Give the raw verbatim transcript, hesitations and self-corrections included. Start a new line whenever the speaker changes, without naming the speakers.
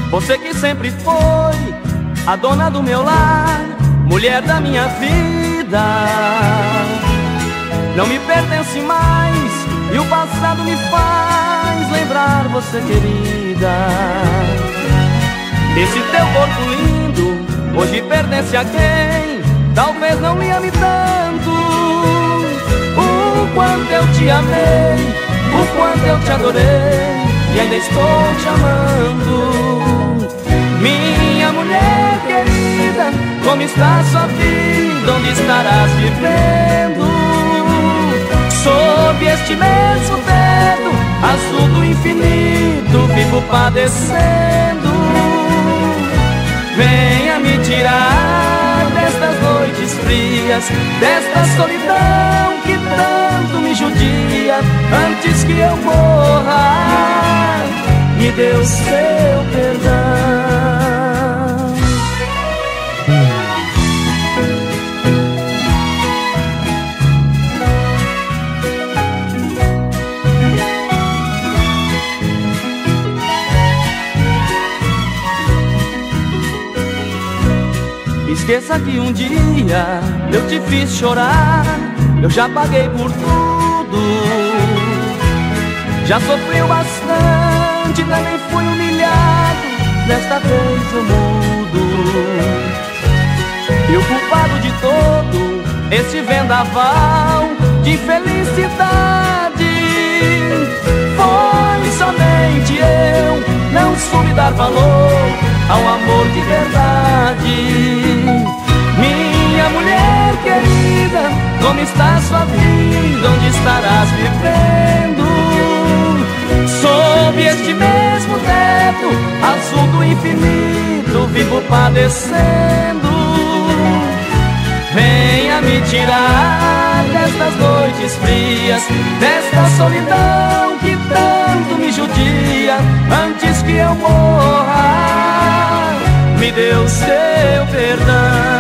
Você que sempre foi a dona do meu lar, mulher da minha vida, não me pertence mais e o passado me faz lembrar você, querida. Esse teu corpo lindo hoje pertence a quem talvez não me ame tanto. O quanto eu te amei, o quanto eu te adorei e ainda estou te amando. Minha mulher querida, como está sua vida, onde estarás vivendo? Sob este mesmo teto azul do infinito vivo padecendo. Venha me tirar destas noites frias, desta solidão que tanto me judia. Antes que eu morra, me dê o seu perdão. Esqueça que um dia eu te fiz chorar, eu já paguei por tudo. Já sofri bastante, também fui humilhado, desta vez eu mudo. E o culpado de todo esse vendaval de felicidade foi somente eu. Não soube dar valor ao amor de verdade. Minha mulher querida, como está sua vida, onde estarás vivendo? Sob este mesmo teto azul do infinito vivo padecendo. Venha me tirar destas noites frias, desta solidão que tanto me judia. Antes que eu morra, me dê o seu perdão.